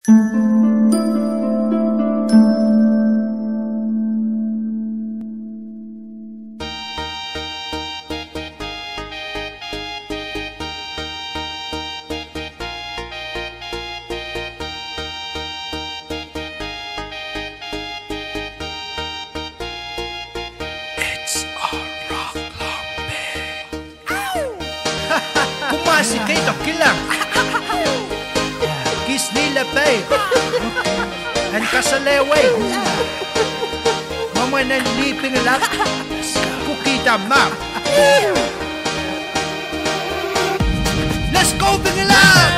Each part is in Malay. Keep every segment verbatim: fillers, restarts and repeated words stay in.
Kumasi kayo to kilang Kis nila pay Ang kasaleway Mama ng Lih Pingelap Kukita map Let's go Pingelap!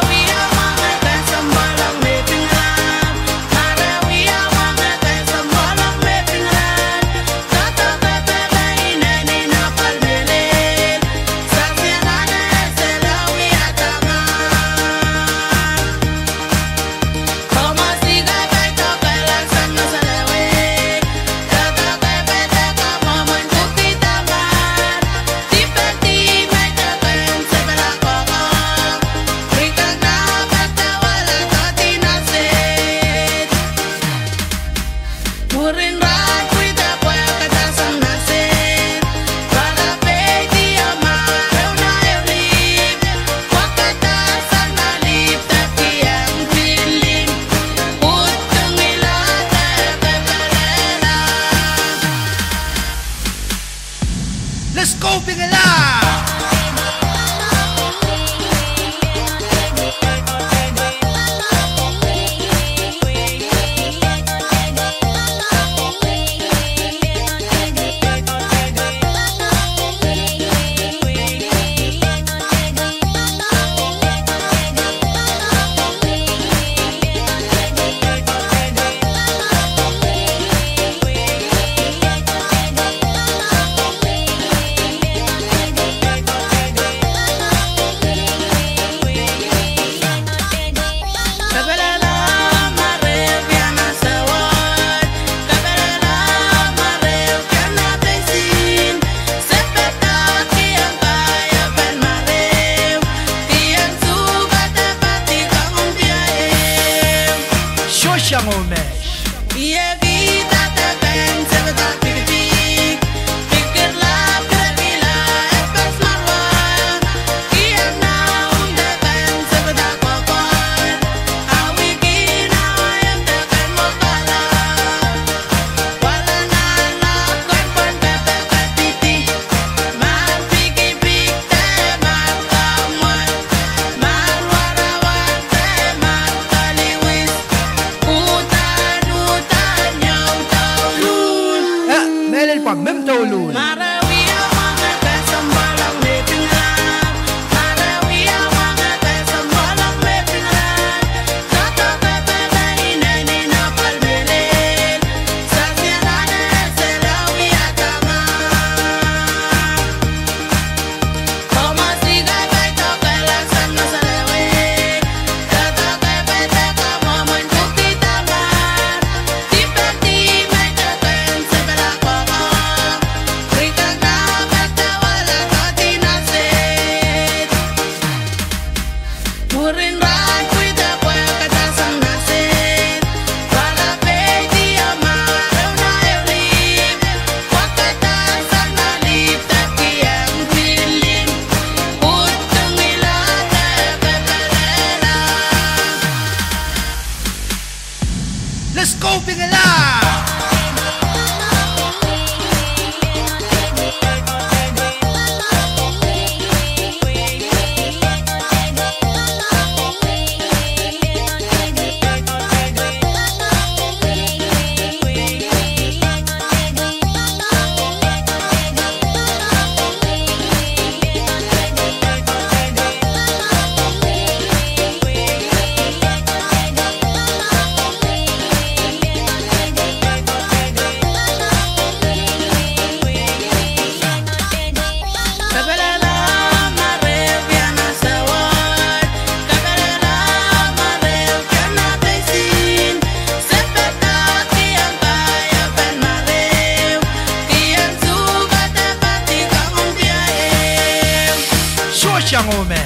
Let's go Pingelap! Siyang umesh Iya kita tekan sebetak pikir Pikirlah bila ekspres marwah Iya naung tekan sebetak kokon Awi kina yang tekan mokala Wala nalakon pon pepe petiti Man pikir-pikir teman kamuan Man warawan teman kaliwis Pag mem tolun Marawi ang mga kasambalang Lih Pingelap Marawi ang mga kasambalang Lih Pingelap Tato pepe na inay na palmelin Sa siyananan selawi at taman Pamasigay baito kailasan masalewin Tato pepe teka momen bukti taman Tipeti may teken sebelah koko Let's go Pingelap! Siyang umesh